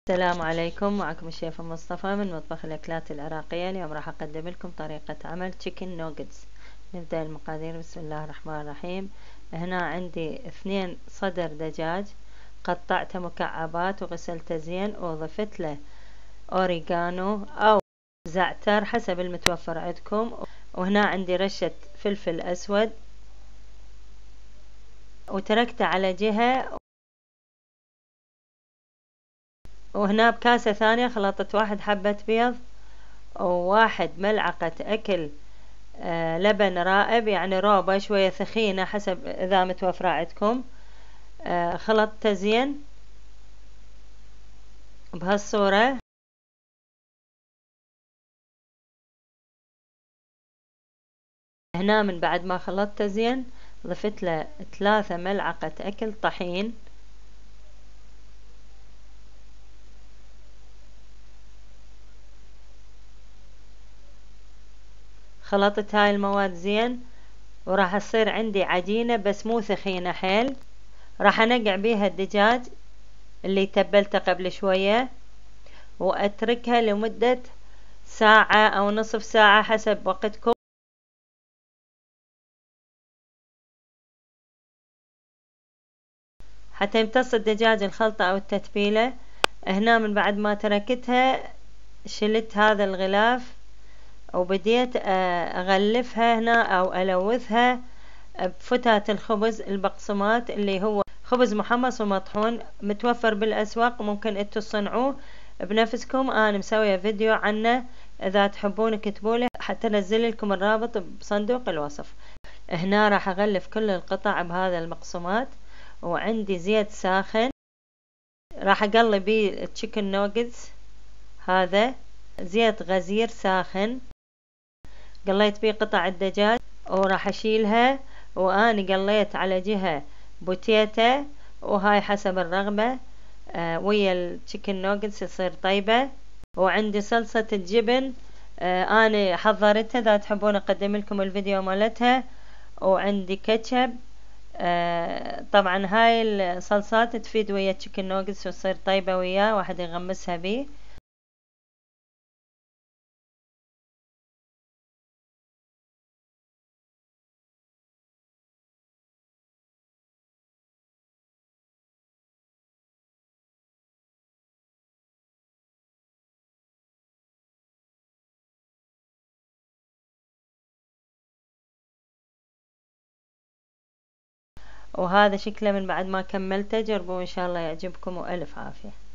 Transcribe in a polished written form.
السلام عليكم، معكم الشيف مصطفى من مطبخ الأكلات العراقية. اليوم راح أقدم لكم طريقة عمل تشيكن نوجتس. نبدأ المقادير. بسم الله الرحمن الرحيم. هنا عندي 2 صدر دجاج قطعته مكعبات وغسلته زين وضفت له أوريغانو أو زعتر حسب المتوفر عندكم. وهنا عندي رشة فلفل أسود وتركته على جهة. وهنا بكاسة ثانية خلطت 1 حبة بيض و1 ملعقة أكل لبن رائب، يعني روبة شوية ثخينة حسب إذا متوفرة عندكم. خلطته زين بهالصورة. هنا من بعد ما خلطته زين ضفت له 3 ملعقة أكل طحين. خلطت هاي المواد زين وراح تصير عندي عجينة بس مو ثخينة حيل. راح أنقع بيها الدجاج اللي تبلته قبل شوية وأتركها لمدة ساعة أو نصف ساعة حسب وقتكم. حتى يمتص الدجاج الخلطة أو التتبيلة. هنا من بعد ما تركتها شلت هذا الغلاف وبديت أغلفها هنا أو ألوثها بفتات الخبز البقسماط اللي هو خبز محمص ومطحون متوفر بالأسواق، ممكن انتوا تصنعوه بنفسكم. أنا مسوية فيديو عنه، إذا تحبون اكتبولي حتى انزل لكم الرابط بصندوق الوصف. هنا راح أغلف كل القطع بهذا المقسمات وعندي زيت ساخن راح أقلي بيه التشيكن نوجتس. هذا زيت غزير ساخن قليت بيه قطع الدجاج وراح أشيلها. وأنا قليت على جهة بوتيتا وهاي حسب الرغبة ويا التشيكن نوجتس يصير طيبة. وعندي صلصة الجبن أنا حضرتها، إذا تحبون أقدم لكم الفيديو مالتها. وعندي كاتشب. طبعا هاي الصلصات تفيد ويا التشيكن نوجتس وتصير طيبة وياه، واحد يغمسها بيه. وهذا شكله من بعد ما كملته. جربوا إن شاء الله يعجبكم وألف عافية.